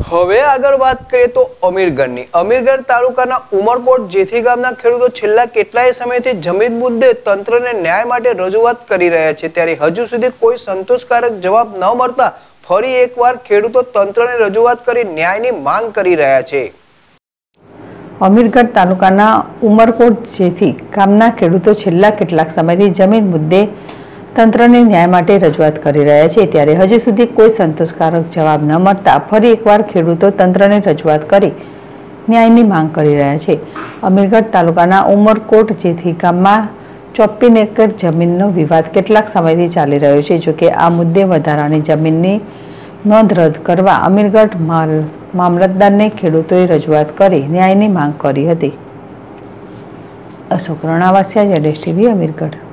હવે આગળ વાત કરીએ તો અમીરગઢની અમીરગઢ તાલુકાના ઉમરકોટ જેથી ગામના ખેડૂતો છેલ્લા કેટલાય સમયથી જમીન મુદ્દે તંત્રને ન્યાય માટે રજૂઆત કરી રહ્યા છે, ત્યારે હજુ સુધી કોઈ સંતોષકારક જવાબ ન મળતા ફરી એકવાર ખેડૂતો તંત્રને રજૂઆત કરી ન્યાયની માંગ કરી રહ્યા છે। અમીરગઢ તાલુકાના ઉમરકોટ જેથી ગામના ખેડૂતો છેલ્લા કેટલાક સમયથી જમીન મુદ્દે તંત્રને ન્યાય માટે રજૂઆત કરી રહ્યા છે, ત્યારે હજુ સુધી કોઈ સંતોષકારક જવાબ ન મળતા ફરી એકવાર ખેડૂતો તંત્રને રજૂઆત કરી ન્યાયની માંગ કરી રહ્યા છે। અમીરગઢ તાલુકાના ઉમરકોટ જેથી ગામમાં 54 એકર જમીનનો વિવાદ કેટલાક સમયથી ચાલી રહ્યો છે, જોકે આ મુદ્દે વધારાની જમીનની નોંધ રદ કરવા અમીરગઢ મામલતદારને ખેડૂતોએ રજૂઆત કરી ન્યાયની માંગ કરી હતી। અશોક રણાવાસિયા, ZSTV, અમીરગઢ।